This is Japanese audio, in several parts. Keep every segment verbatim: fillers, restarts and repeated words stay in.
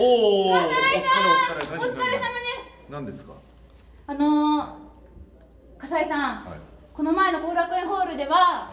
おお、お疲れお疲れ。 お疲れ様です。 何ですか。 あのー、笠井さん、はい、この前の後楽園ホールでは、はい、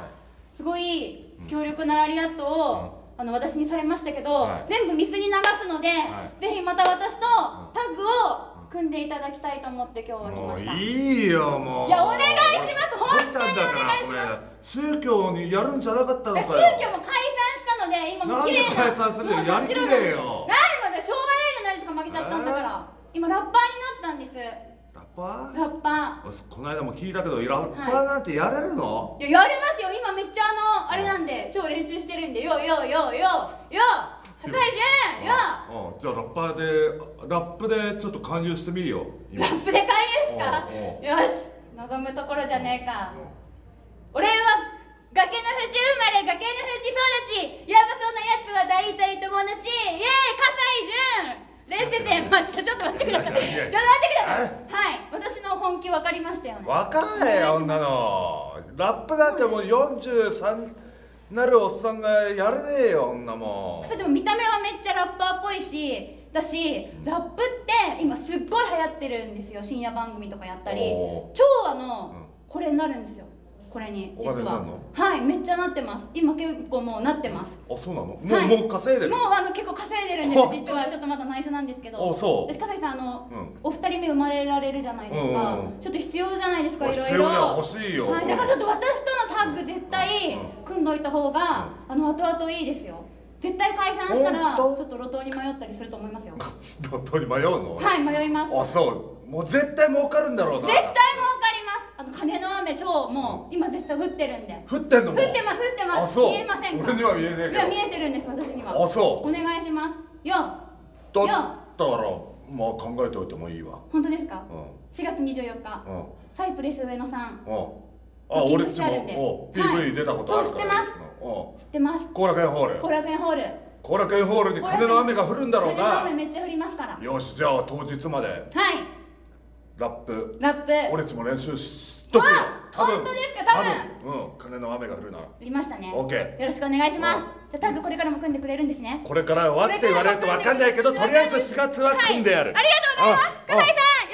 すごい強力なラリアットを、うん、あの私にされましたけど、はい、全部水に流すので、はい、ぜひまた私とタッグを組んでいただきたいと思って今日は来ました。 もういいよもう。 いやお願いします。本当にお願いします。 宗教にやるんじゃなかったのかよ。 宗教も解散したので今もう綺麗な。 なんで解散するの。やりきれよ。 なんでまだしょうがないじゃないですか。負けちゃったんだから。今ラッパーになったんです。 ラッパー？ ラッパー。 この間も聞いたけどラッパーなんてやれるの？ いややれますよ。今めっちゃあのあれなんで超練習してるんでよよよよよ。笠井潤よ。 じゃあラッパーでラップでちょっと勧誘してみるよ。 ラップで勧誘ですか？よし望むところじゃねえか。俺は崖の淵生まれ崖の淵育ちやばそうなやつは大体友達。イエーイ笠井潤。レッテテンマジでちょっと待ってください。ちょっと待ってください。はい私の本気分かりましたよね。 分からないよ女のラップだってもうよんじゅうさんなるおっさんがやれねえよ女もん。 でも見た目はめっちゃラッパーっぽいしだしラップって今すっごい流行ってるんですよ。深夜番組とかやったり超あの、うん、これになるんですよ。これに実ははいめっちゃなってます。今結構もうなってます。 あそうなの。もう、はい、もう稼いでる。 もうあの結構稼いでるんです実は。ちょっとまだ内緒なんですけど。 あそう。 私笠井さんあの、うん、お二人目生まれられるじゃないですか。うんうん、ちょっと必要じゃないですかいろいろ。 必要だ欲しいよ。 はいだからちょっと私とのタッグ絶対組んどいた方が、うん、あの後々いいですよ。絶対解散したらちょっと路頭に迷ったりすると思いますよ。 路頭に迷うの？ はい迷います。 あそうもう絶対儲かるんだろうな。 絶対儲かります。あの金の雨超もう今絶対降ってるんで。 降ってんの？降ってます降ってます。 あそう見えませんか？ 俺には見えねえけど。 いや見えてるんです私には。 あそう。 お願いします。よ。 だったらまあ考えておいてもいいわ。 本当ですか？しがつにじゅうよっかサイプレス上野さん。 あ俺っちも ピーブイ 出たことあるから。 知ってます知ってます。 後楽園ホール。 後楽園ホール。 後楽園ホールに金の雨が降るんだろうな。 金の雨めっちゃ降りますから。 よしじゃあ当日まで。 はいラップラップ俺っちも練習しとくよ。 本当ですか？多分うん金の雨が降るなら。降りましたね。 オッケー。 よろしくお願いします。じゃあタッグこれからも組んでくれるんですね。 これからはって言われると分かんないけどとりあえずしがつは組んでやる。 ありがとうございます笠井さん。